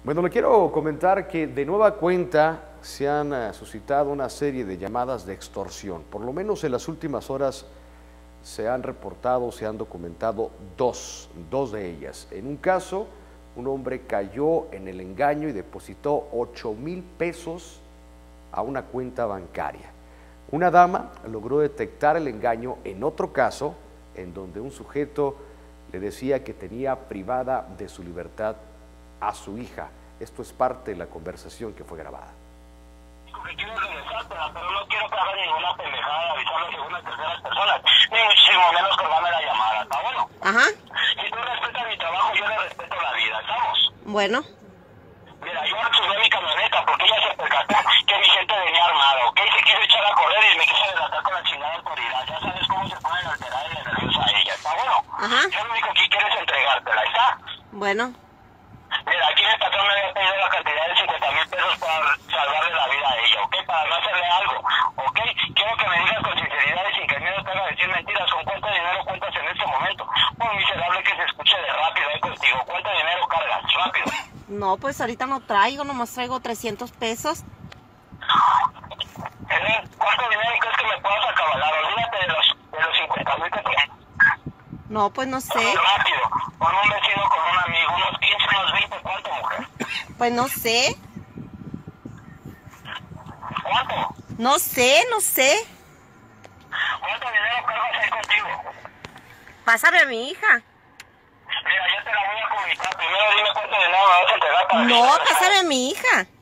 Bueno, le quiero comentar que de nueva cuenta se han suscitado una serie de llamadas de extorsión. Por lo menos en las últimas horas se han reportado, se han documentado dos de ellas. En un caso, un hombre cayó en el engaño y depositó 8,000 pesos a una cuenta bancaria. Una dama logró detectar el engaño en otro caso, en donde un sujeto le decía que tenía privada de su libertad a su hija. Esto es parte de la conversación que fue grabada. Quiero regresártela, pero no quiero que haga ninguna pendejada de avisarle a segundas, terceras personas, ni muchísimo menos colgarme la llamada, ¿está bueno? Ajá. Si tú respetas mi trabajo, yo le respeto la vida, ¿estamos? Bueno. Mira, yo subí mi camioneta porque ella se percató que mi gente venía armada, ¿ok? Se quiso echar a correr y me quiso delatar con la chingada autoridad. Ya sabes cómo se ponen alteradas y nerviosas a ella, ¿está bueno? Ajá. Yo lo único que quiero es entregártela, ¿está? Bueno. Mira, aquí el patrón me había pedido la cantidad de 50,000 pesos para salvarle la vida a ella, ¿ok? Para no hacerle algo, ¿ok? Quiero que me digas con sinceridad y sin que el miedo te haga decir mentiras. ¿Con cuánto dinero cuentas en este momento? Por miserable que se escuche de rápido, contigo. ¿Cuánto dinero cargas? Rápido. No, pues ahorita no traigo, nomás traigo 300 pesos. ¿Cuánto dinero crees que me puedas acabalar? Olvídate de los 50,000 que te... No, pues no sé. Rápido, con un vecino, con un amigo, unos 15, unos 20, ¿cuánto, mujer? Pues no sé. ¿Cuánto? No sé. ¿Cuánto dinero cargas ahí contigo? Pásame a mi hija. Mira, yo te la voy a comunicar. Primero dime cuánto dinero me vas a entregar para... No, pásame a mi hija.